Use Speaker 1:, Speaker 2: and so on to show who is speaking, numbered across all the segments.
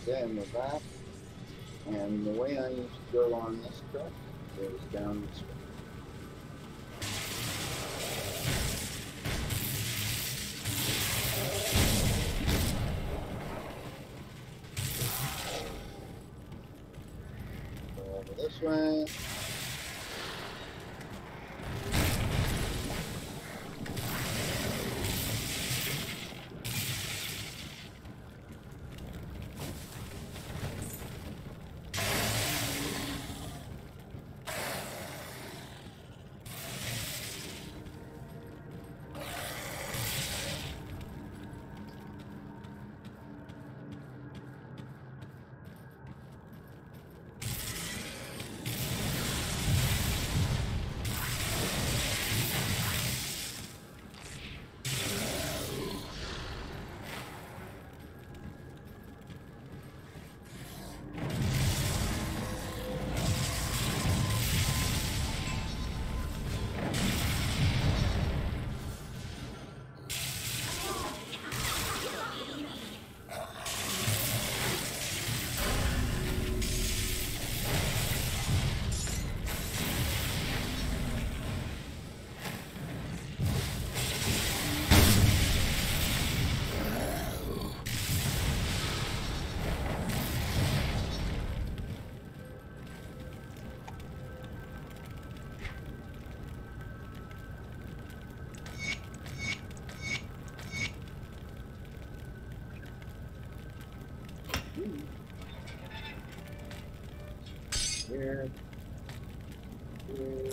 Speaker 1: Okay, and we're back. And the way I used to go on this track is down this way. Go over this way. Here. Here.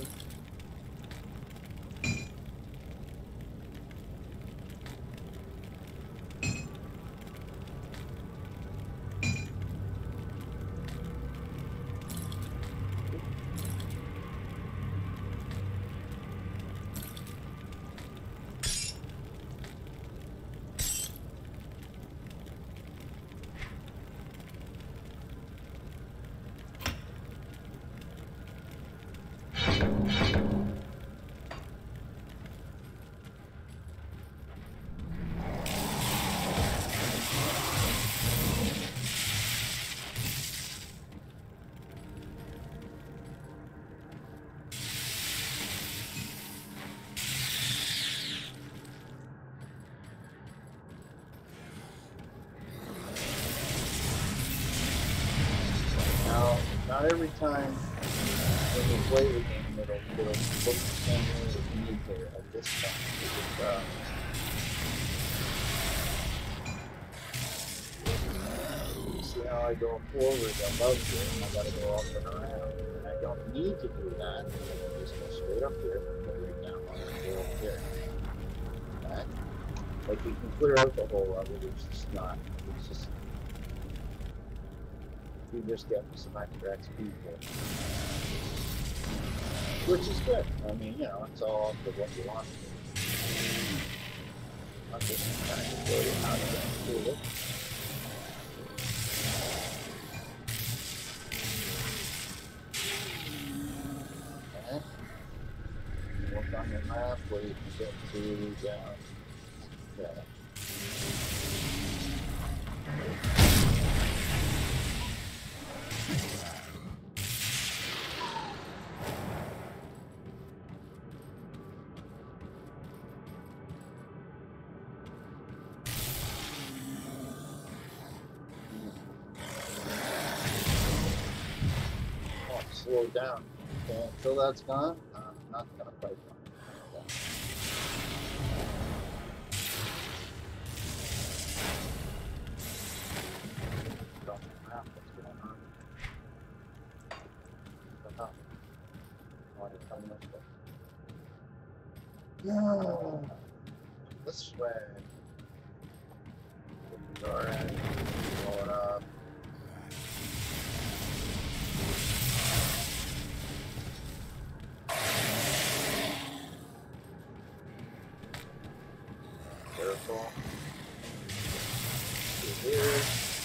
Speaker 1: Now, not every time when you play the game, it'll look the same way as you need to at this time. See how I go forward above here, and I gotta go up and around. And I don't need to do that. I can just go straight up here, go right down, and go up here. Okay? Like, you can clear out the whole level, it's just not. It's just. You just get some extra XP for it. Which is good. I mean, you know, it's all up to what you want to do. I'm just trying to show you how to do it. Okay. Look on your map where you can get to down. Okay. Slow down. Okay, until that's gone, I'm not gonna fight them. Okay. Don't map what's going on. Why are you coming this way? No. This way. Alright. Blow it up. Careful. Through here.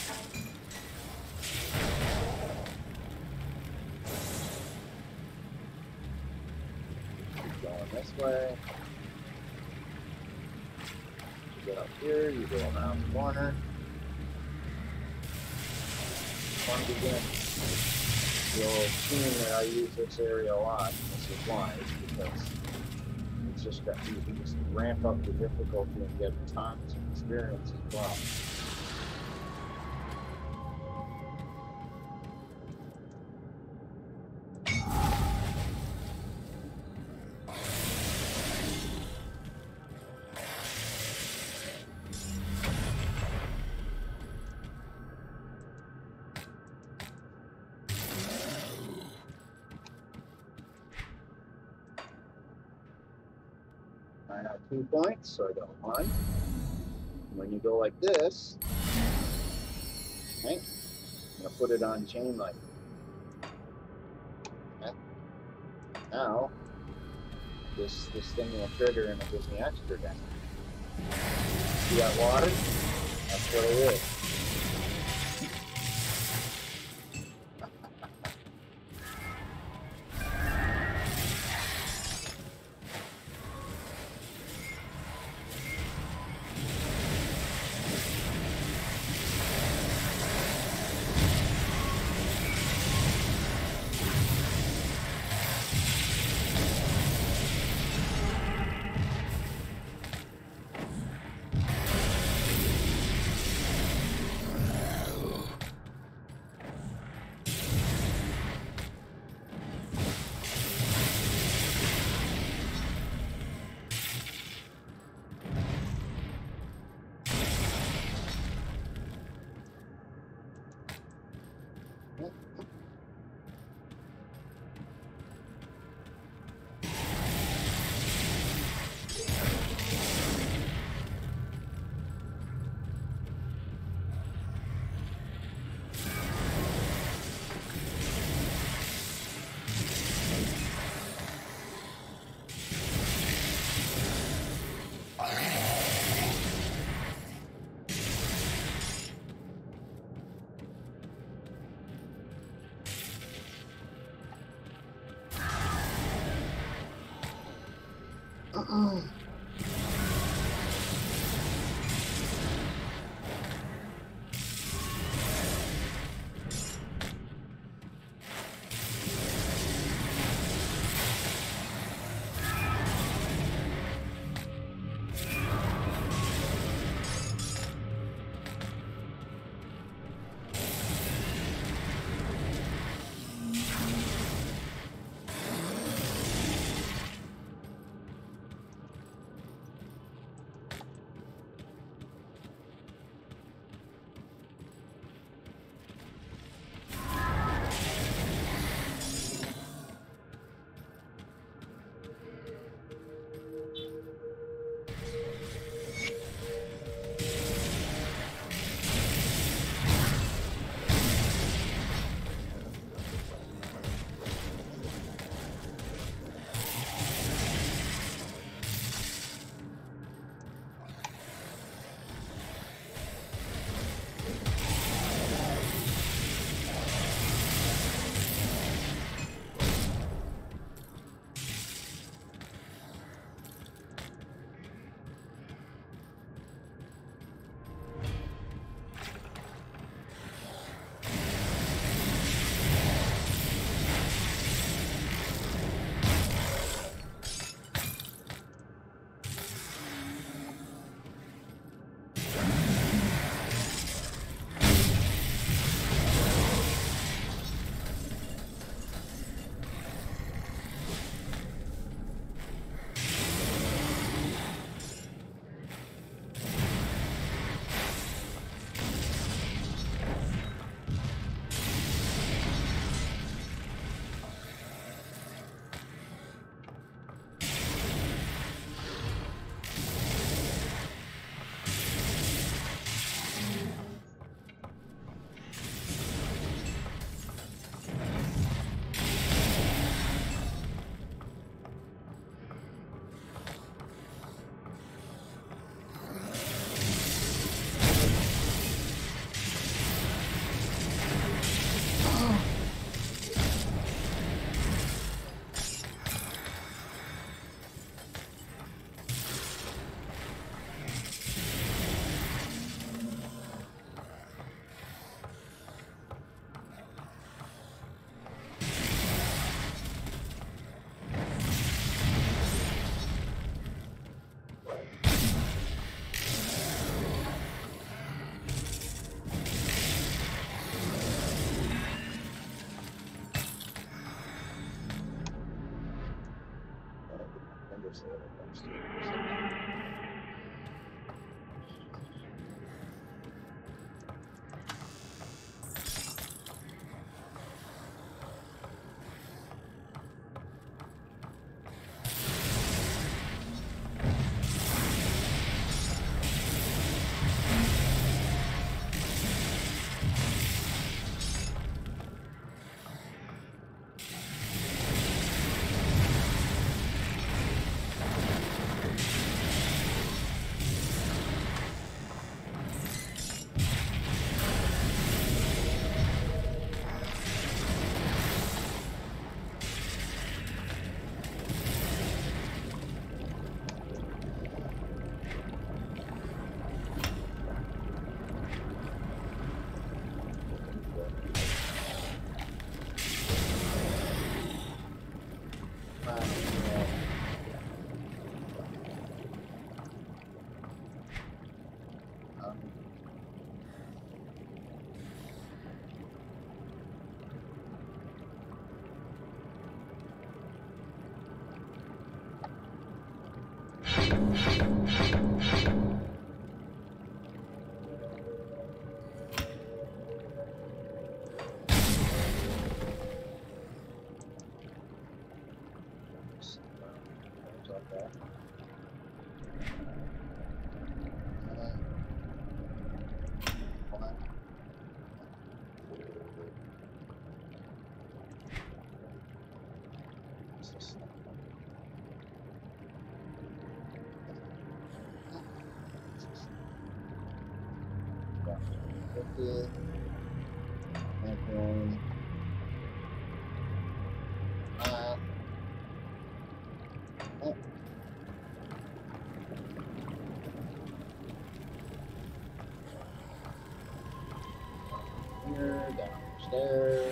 Speaker 1: Keep going this way. You get up here, you go around the corner. fun to begin. You'll see that I use this area a lot. This is why, it's because it's just got you can just ramp up the difficulty and get tons of experience as well. I have 2 points, so I got 1. When you go like this, okay, I'm going to put it on chain like that. Now, this thing will trigger and it gives me extra damage. See that water? That's what it is. Here, downstairs.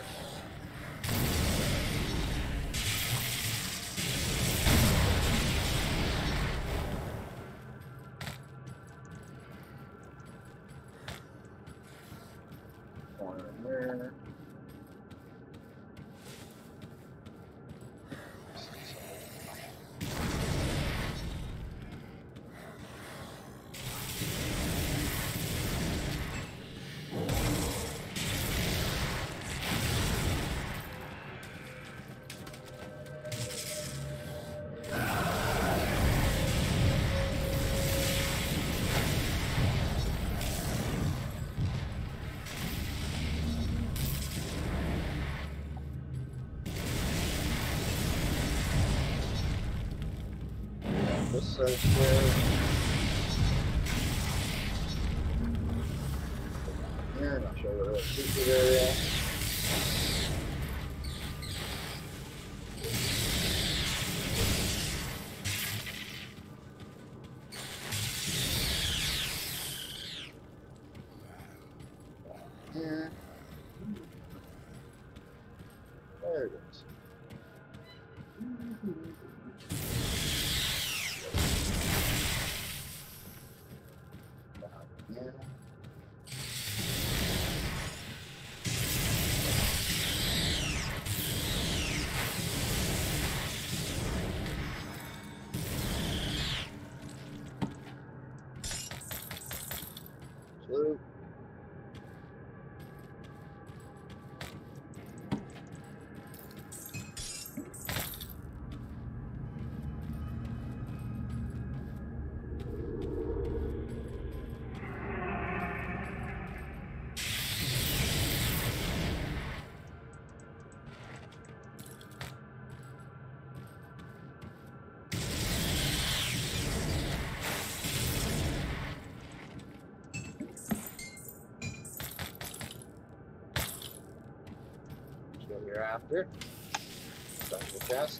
Speaker 1: Corner here. This says here. Here, not sure where the secret area. Here. There it is. Here. Blue. What you're after. Special chest.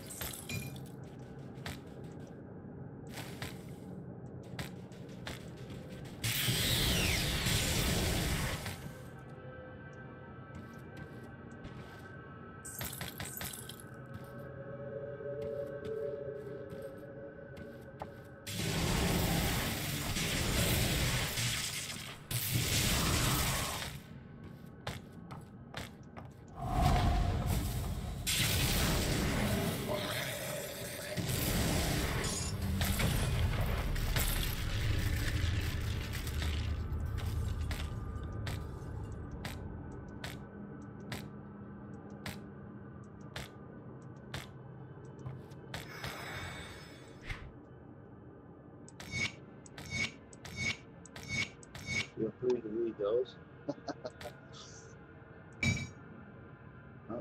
Speaker 1: Feel free to read those. Oh.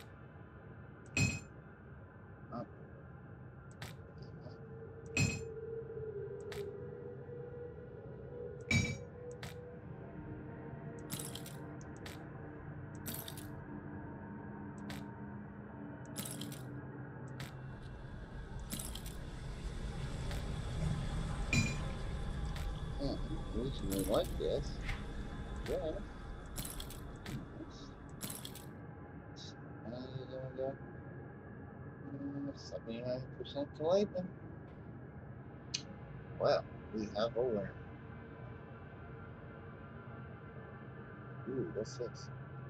Speaker 1: Oh. Usually like this. Yeah. And 79% to lightning. Well, we have a winner. Ooh, what's this?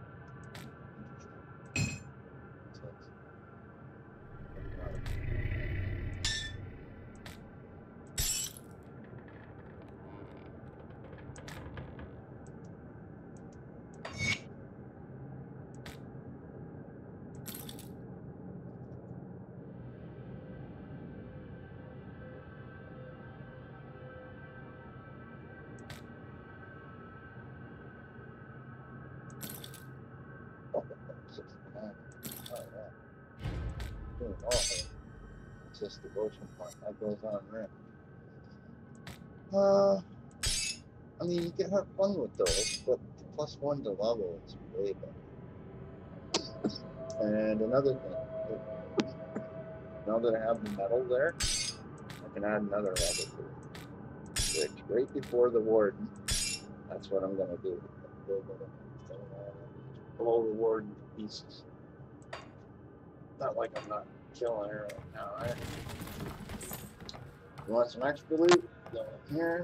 Speaker 1: Oh, 69. Oh, yeah. Doing all right. It's just devotion point. That goes on there. I mean, you can have fun with those, but the +1 to level is way better. And another thing, now that I have the metal there, I can add another level to it. Which, right before the warden, that's what I'm going to do. Blow the warden to pieces. Not like I'm not killing her right now, right? You want some extra loot? Go in here.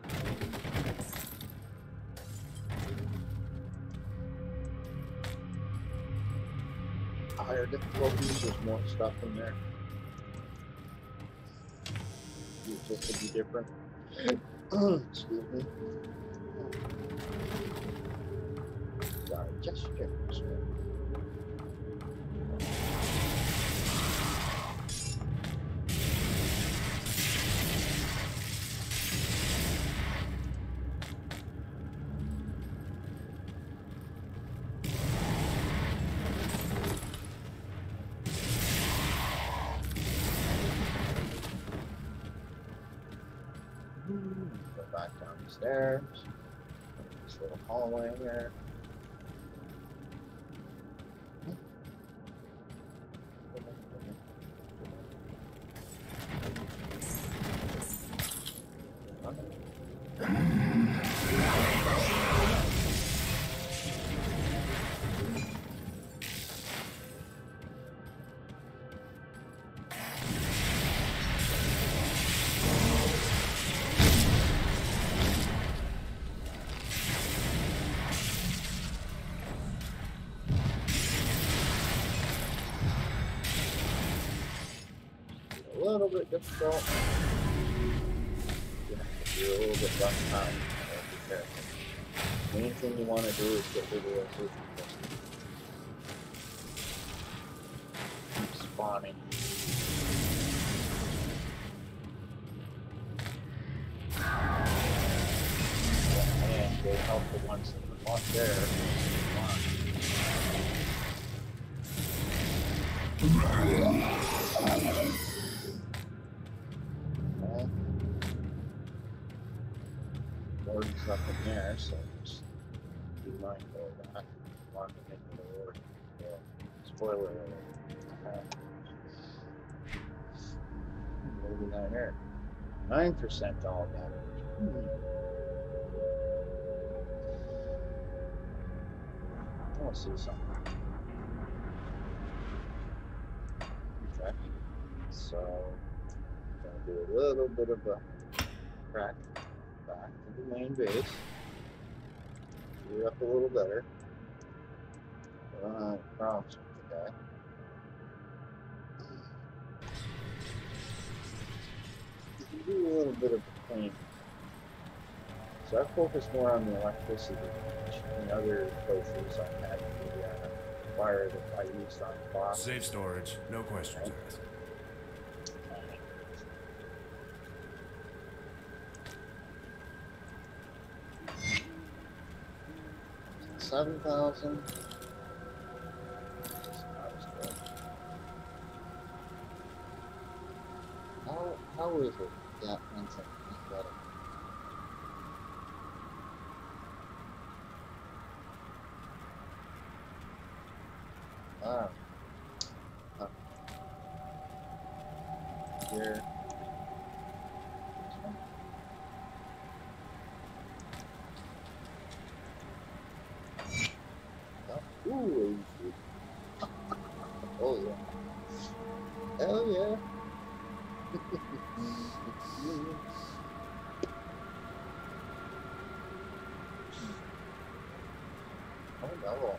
Speaker 1: Higher difficulties, there's more stuff in there. Just to be different. Excuse me. Sorry, just gestures. Go back down the stairs. This little hallway here. A little bit difficult. You have to do a little bit less time. Be careful. The main thing you want to do is get rid of those keep spawning. And they help the ones that are not there. Warden's up in there, so just be mindful of that. Walking into the warden. Yeah. Spoiler alert. Maybe not here. 9% all damage. I want to see something. Okay. So, I'm going to do a little bit of a crack back to the main base. Get it up a little better. I don't have problems with the guy. Do a little bit of a clean. So I focus more on the electricity in other places. I had the wire that I used on the box.
Speaker 2: Safe storage, no questions asked.
Speaker 1: 7,000. How is it? Yeah, 1 second. I got it. Ah. Here. Ooh. Oh yeah. Hell yeah. Oh no.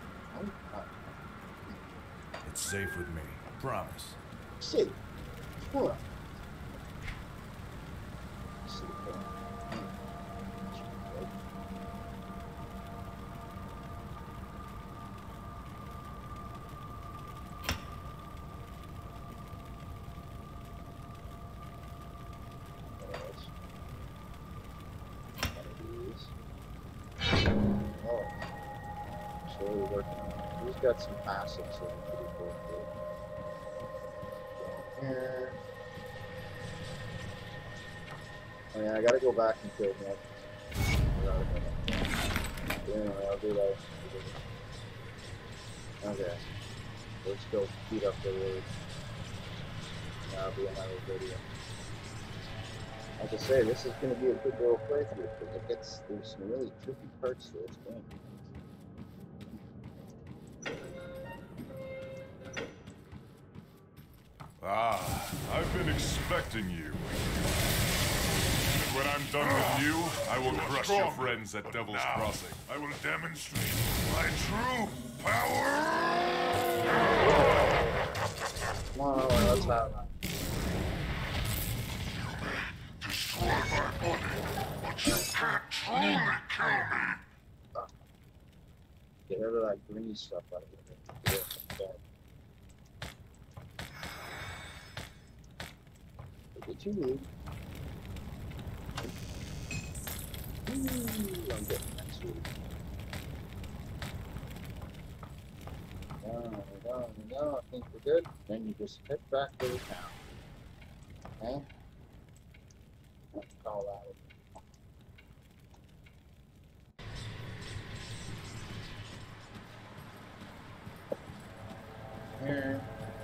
Speaker 2: It's safe with me. Promise.
Speaker 1: Shit. What? He's got some passive, so I'm pretty cool. Here. Oh yeah, I gotta go back and kill him. Yeah, I'll do that. Okay. Let's go beat up the road. That'll be another video. Like I say, this is gonna be a good little playthrough because there's some really tricky parts to this game.
Speaker 3: Ah, I've been expecting you. And when I'm done with you, I will crush your friends at Devil's Crossing. I will demonstrate my true power!
Speaker 1: No, that's not right.
Speaker 3: Destroy my body, but you can't truly kill me.
Speaker 1: Get rid of that green stuff out of here. Look at you, dude. Ooh, I'm getting that sweet. No, I think we're good. Then you just head back to the town. Okay? Let's call out. Here.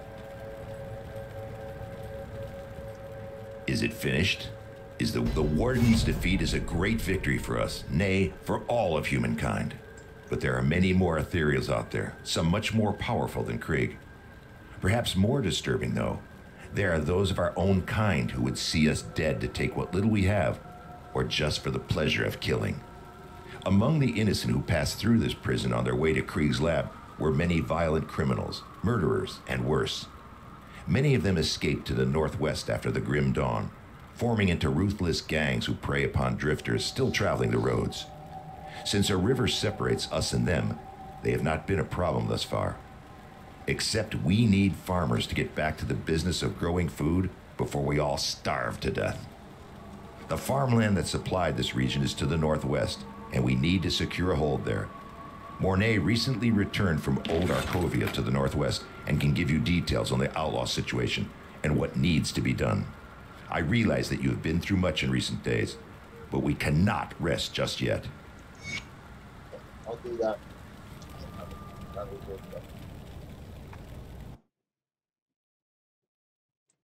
Speaker 4: Is it finished? Is the Warden's defeat is a great victory for us, nay, for all of humankind. But there are many more ethereals out there, some much more powerful than Krieg. Perhaps more disturbing, though, there are those of our own kind who would see us dead to take what little we have, or just for the pleasure of killing. Among the innocent who passed through this prison on their way to Krieg's lab were many violent criminals, murderers, and worse. Many of them escaped to the northwest after the Grim Dawn, forming into ruthless gangs who prey upon drifters still traveling the roads. Since a river separates us and them, they have not been a problem thus far. Except we need farmers to get back to the business of growing food before we all starve to death. The farmland that supplied this region is to the northwest, and we need to secure a hold there. Mornay recently returned from Old Arkovia to the northwest and can give you details on the outlaw situation and what needs to be done. I realize that you have been through much in recent days, but we cannot rest just yet.
Speaker 1: I'll do that. That was good.